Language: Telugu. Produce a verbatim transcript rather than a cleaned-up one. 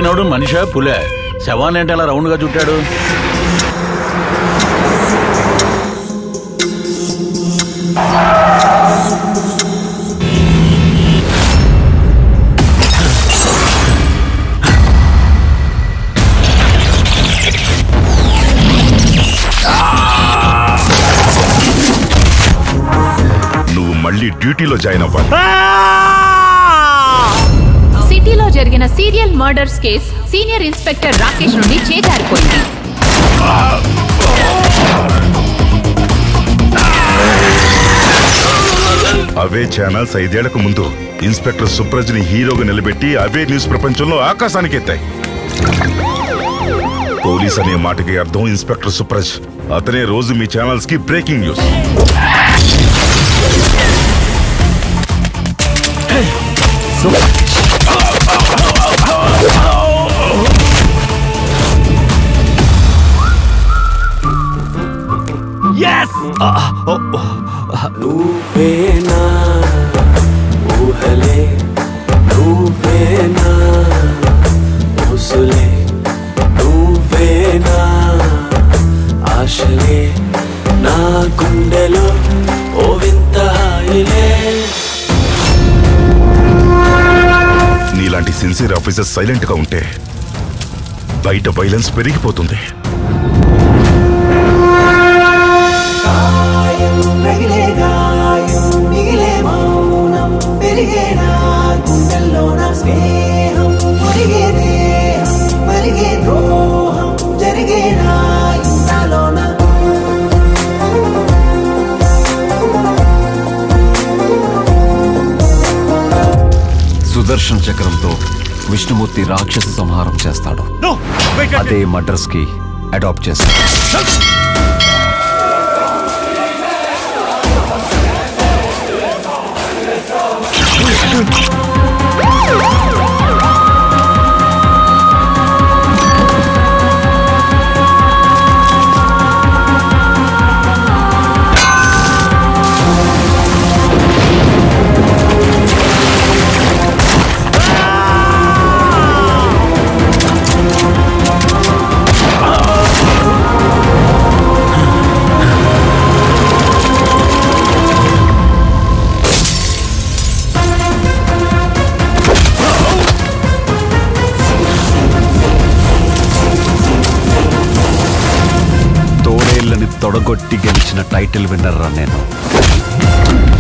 చంపినోడు మనిషా పులే? శవాన్ని అంటే అలా రౌండ్ గా చుట్టాడు? నువ్వు మళ్ళీ డ్యూటీలో జాయిన్ అవ్వాలి. సిటీలో జరిగిన serial murders case senior inspector Rakesh నుండి చేజారిపోయింది. అవే ఛానల్స్ ఐదేళ్లకు ముందు ఇన్స్పెక్టర్ సుప్రజ్ ని హీరోగా నిలబెట్టి అవే న్యూస్ ప్రపంచంలో ఆకాశానికి ఎత్తాయి. పోలీస్ అనే మాటకి అర్థం ఇన్స్పెక్టర్ సుప్రజ్. అతనే రోజు మీ ఛానల్స్ కి బ్రేకింగ్ న్యూస్. నువ్వేనా ఊహలే, నువ్వేనా ఊసులే, నువ్వేనా ఆశలే, నా గుండెలో ఓ వింత హాయిలే. నీలాంటి సిన్సియర్ ఆఫీసర్ సైలెంట్ గా ఉంటే బయట వైలెన్స్ పెరిగిపోతుంది. సుదర్శన్ చక్రంతో విష్ణుమూర్తి రాక్షస సంహారం చేస్తాడు. అదే మర్డర్స్ కి అడాప్ట్ చేస్తాడు. తొడగొట్టి గెలిచిన టైటిల్ విన్నర్ రా నేను.